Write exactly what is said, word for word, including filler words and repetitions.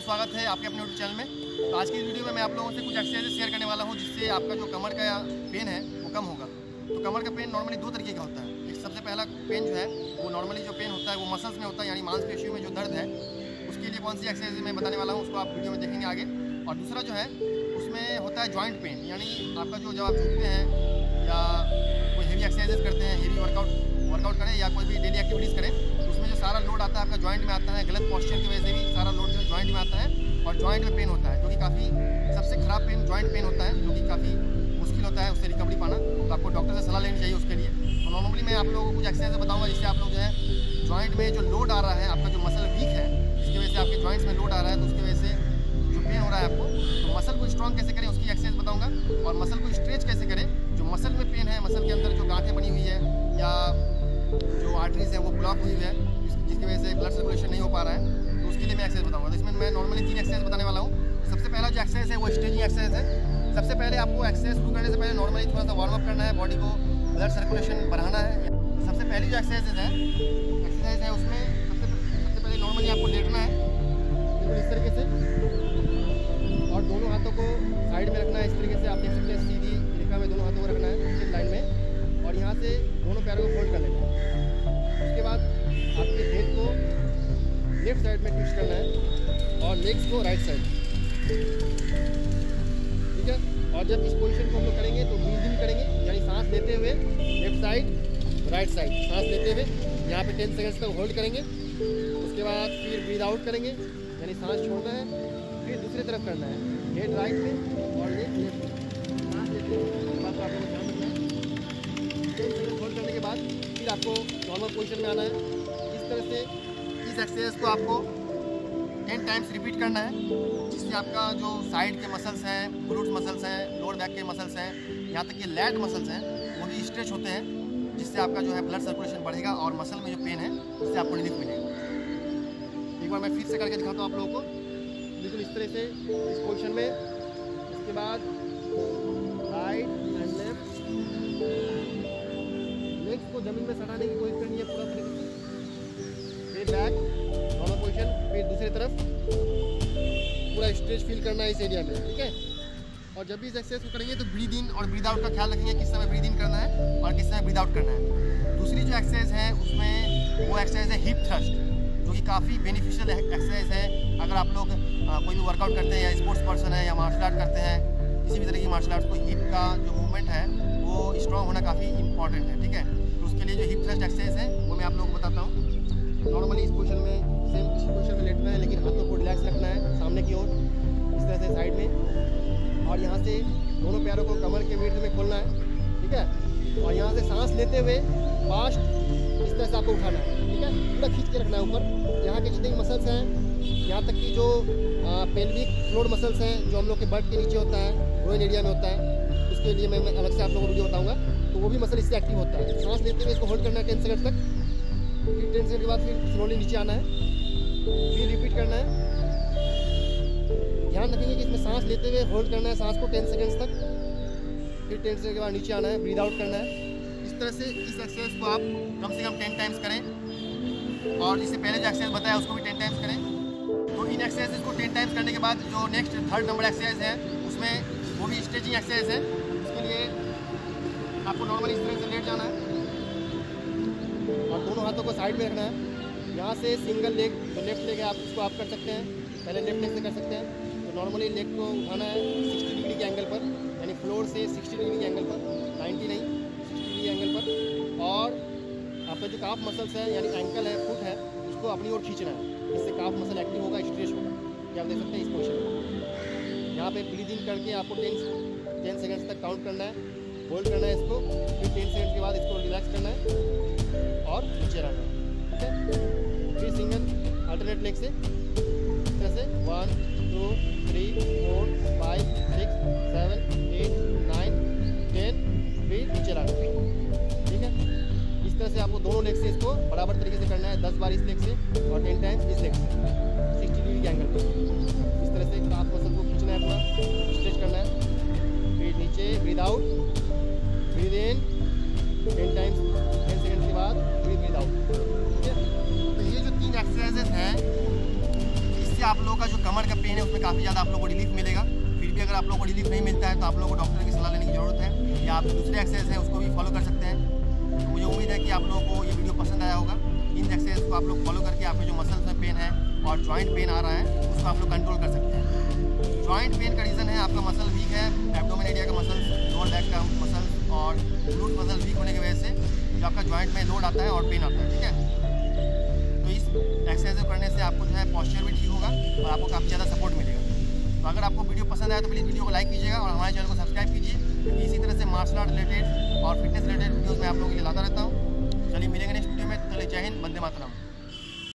स्वागत है आपके अपने यूट्यूब चैनल में। तो आज की वीडियो में मैं आप लोगों से कुछ एक्सरसाइज शेयर करने वाला हूं जिससे आपका जो कमर का पेन है वो कम होगा। तो कमर का पेन नॉर्मली दो तरीके का होता है। एक सबसे पहला पेन जो है वो नॉर्मली जो पेन होता है वो मसल्स में होता है, यानी मांसपेशियों में जो दर्द है उसके लिए कौन सी एक्सरसाइज मैं बताने वाला हूँ उसको आप वीडियो में देखेंगे आगे। और दूसरा जो है उसमें होता है जॉइंट पेन, यानी आपका जो जब आप झुकते हैं या कोई हेवी एक्सरसाइजेज करते हैं, हेवी वर्कआउट वर्कआउट करें या कोई भी डेली एक्टिविटीज़ करें तो उसमें जो सारा लोड आता है आपका जॉइंट में आता है। गलत पोस्चर की वजह से भी सारा लोड जो जॉइंट में आता है और जॉइंट में पेन होता है, जो कि काफ़ी सबसे ख़राब पेन जॉइंट पेन होता है, जो कि काफ़ी मुश्किल होता है उससे रिकवरी पाना। तो आपको डॉक्टर से सलाह लेनी चाहिए उसके लिए। तो नॉर्मली मैं आप लोगों को कुछ एक्सरसाइज बताऊँगा जिससे आप लोग जो है जॉइंट में जो लोड आ रहा है, आपका जो मसल वीक है जिसकी वजह से आपके जॉइंट्स में लोड आ रहा है, तो उसकी वजह से जो पेन हो रहा है आपको, तो मसल को स्ट्रॉन्ग कैसे करें उसकी एक्सरसाइज बताऊँगा। और मसल को स्ट्रेच कैसे करें, जो मसल में पेन है, मसल के अंदर जो गांठें बनी हुई है या जो आर्टरीज है वो ब्लॉक हुई है जिसकी वजह से ब्लड सर्कुलेशन नहीं हो पा रहा है, तो उसके लिए मैं एक्सरसाइज बताऊंगा। तो इसमें मैं नॉर्मली तीन एक्सरसाइज बताने वाला हूँ। सबसे पहला जो एक्सरसाइज है वो स्ट्रेचिंग एक्सरसाइज है। सबसे पहले आपको एक्सरसाइज शुरू करने से पहले नॉर्मली थोड़ा सा वार्म अप करना है, बॉडी को ब्लड सर्कुलेशन बढ़ाना है। सबसे पहली जो एक्सरसाइज है एक्सरसाइज है उसमें सबसे सबसे पहले नॉर्मली आपको लेटना है बिल्कुल इस तरीके से, और दोनों हाथों को साइड में रखना है इस तरीके से। आप देख सकते हैं सीधी रेखा में दोनों हाथों को रखना है स्ट्रेट लाइन में, और यहाँ से दोनों पैरों को फोल्ड कर लेना है। उसके बाद आपके हेड को लेफ्ट साइड में ट्विस्ट करना है और लेग्स को राइट साइड, ठीक है। और जब इस पोजीशन को हम लोग करेंगे तो ब्रीदिंग करेंगे, यानी सांस लेते हुए लेफ्ट साइड राइट साइड सांस लेते हुए यहाँ पे टेन सेकंड्स तक होल्ड करेंगे। उसके बाद फिर ब्रीद आउट करेंगे, यानी सांस छोड़ना है, फिर दूसरी तरफ करना है, हेड राइट में और लेग लेफ्ट में सांस लेते हुए। बात को आप लोगों को ध्यान रखना है। टेन सेकंड होल्ड करने के बाद फिर आपको नॉर्मल पोजीशन में आना है। इस तरह से इस एक्सरसाइज को आपको टेन टाइम्स रिपीट करना है, जिससे आपका जो साइड के मसल्स हैं, ग्लूट्स मसल्स हैं, लोअर बैक के मसल्स हैं, यहाँ तक कि लैट मसल्स हैं, वो भी स्ट्रेच होते हैं, जिससे आपका जो है ब्लड सर्कुलेशन बढ़ेगा और मसल में जो पेन है उससे आपको रिलीफ मिलेगा। एक बार मैं फिर से करके दिखाता हूँ आप लोगों को, बिल्कुल इस तरह से इस पोजीशन में। इसके बाद राइट एंड लेफ्ट, लेग्स को जमीन में सटाने की कोशिश करनी है पूरा तरीके से, फिर बैक नॉर्मल पोजीशन, फिर दूसरी तरफ पूरा स्ट्रेच फील करना है इस एरिया में, ठीक है। और जब भी इस एक्सरसाइज को करेंगे तो ब्रीद इन और ब्रीद आउट का ख्याल रखेंगे, किस समय ब्रीद इन करना है और किस समय ब्रीद आउट करना है। दूसरी जो एक्सरसाइज है उसमें वो एक्सरसाइज है हिप थ्रस्ट, जो कि काफ़ी बेनिफिशियल एक्सरसाइज है। अगर आप लोग आ, कोई भी वर्कआउट करते हैं या स्पोर्ट्स पर्सन है या मार्शल आर्ट करते हैं, किसी भी तरह की मार्शल आर्ट्स, तो हिप का जो मूवमेंट है वो स्ट्रॉन्ग होना काफ़ी इंपॉर्टेंट है, ठीक है। तो उसके लिए जो हिप थ्रस्ट एक्सरसाइज है वो मैं आप लोगों को बताता हूँ। नॉर्मली इस पोजीशन में सेम इसी पोजीशन में लेटना है, लेकिन हाथों को रिलैक्स रखना है सामने की ओर इस तरह से साइड में, और यहाँ से दोनों पैरों को कमर के मिड में खोलना है, ठीक है। और यहाँ से सांस लेते हुए फास्ट इस तरह से आपको उठाना है, ठीक है। पूरा खींच के रखना है ऊपर। यहाँ के जितने भी मसल्स हैं, यहाँ तक कि जो पेल्विक फ्लोर मसल्स हैं जो हम लोग के बट के नीचे होता है, ग्रोइन एरिया में होता है, उसके लिए मैं, मैं अलग से आप लोगों को वीडियो बताऊँगा। तो वो भी मसल इससे एक्टिव होता है। सांस लेते हुए इसको होल्ड करना है टेन सेकंड तक, फिर टेन सेकंड के बाद फिर स्लोली नीचे आना है, फिर रिपीट करना है। ध्यान रखेंगे कि इसमें सांस लेते हुए होल्ड करना है सांस को टेन सेकंड्स तक, फिर टेन सेकंड के बाद नीचे आना है, ब्रीद आउट करना है। इस तरह से इस एक्सरसाइज को आप कम से कम टेन टाइम्स करें, और इससे पहले जो एक्सरसाइज बताया उसको भी टेन टाइम्स करें। तो इन एक्सरसाइज को टेन टाइम्स करने के बाद जो नेक्स्ट थर्ड नंबर एक्सरसाइज है उसमें वो भी स्ट्रेचिंग एक्सरसाइज है। उसके लिए आपको नॉर्मली इस तरह से लेट जाना है और दोनों हाथों को साइड में रखना है। यहाँ से सिंगल लेग, जो लेफ्ट लेग है आप उसको आप कर सकते हैं, पहले लेफ्ट लेग से कर सकते हैं। तो नॉर्मली लेग को उठाना है सिक्सटी डिग्री के एंगल पर, यानी फ्लोर से सिक्सटी डिग्री के एंगल पर, नाइन्टी नहीं सिक्सटी डिग्री एंगल पर। और आपका जो काफ मसल्स है यानी एंकल है, फुट है, उसको अपनी ओर खींचना है, इससे काफ मसल एक्टिव होगा, स्ट्रेच होगा। ये आप देख सकते हैं इस पोजीशन में। यहाँ पे ब्रीदिंग करके आपको टेन टेन सेकंड्स तक काउंट करना है, होल्ड करना है इसको, फिर टेन सेकंड के बाद इसको रिलैक्स करना है और नीचे रहना है, ठीक है। फिर सिंगल अल्टरनेट लेग से इस तरह से one two three four five six seven eight nine ten, फिर नीचे रहना है, ठीक है। इस तरह से आपको दोनों लेग से इसको बराबर तरीके से करना है, दस बार इस लेग से और टेन टाइम्स इस लेग से सिक्सटी डिग्री के एंगल पर। इस तरह से काफ मसल को खींचना है, पूरा स्ट्रेच करना है, फिर नीचे breathe out, breathe in ten times, ten second के बाद फिर ब्रीद आउट, ठीक है। तो ये जो तीन एक्सरसाइजेज हैं इससे आप लोगों का जो कमर का पेन में काफ़ी ज़्यादा आप लोगों को रिलीफ मिलेगा। फिर भी अगर आप लोगों को रिलीफ नहीं मिलता है तो आप लोगों को डॉक्टर की सलाह लेने की ज़रूरत है, या आप दूसरे एक्सरसाइज हैं उसको भी फॉलो कर सकते हैं। तो मुझे उम्मीद है कि आप लोगों को ये वीडियो पसंद आया होगा। इन एक्सरसाइज को आप लोग फॉलो करके आपके जो मसल्स में पेन है और जॉइंट पेन आ रहा है उसको आप लोग कंट्रोल कर सकते हैं। जॉइंट पेन का रीज़न है आपका मसल वीक है, एब्डोमेन एरिया का मसल्स, लोअर बैक का मसल्स और ग्लूट मसल वीक होने की वजह से जो आपका जॉइंट में लोड आता है और पेन आता है। ठीक है, तो इस एक्सरसाइज करने से आपको जो है पॉस्चर भी ठीक होगा और आपको काफ़ी ज़्यादा सपोर्ट मिलेगा। तो अगर आपको वीडियो पसंद आया तो प्लीज़ वीडियो को लाइक कीजिएगा और हमारे चैनल को सब्सक्राइब कीजिए, क्योंकि इसी तरह से मार्शल आर्ट रिलेटेड और फिटनेस रिलेटेड वीडियोज़ मैं आप लोगों के लिए लाता रहता हूँ। चलिए मिलेंगे नेक्स्ट वीडियो में। चलिए जय हिंद, वंदे मातरम।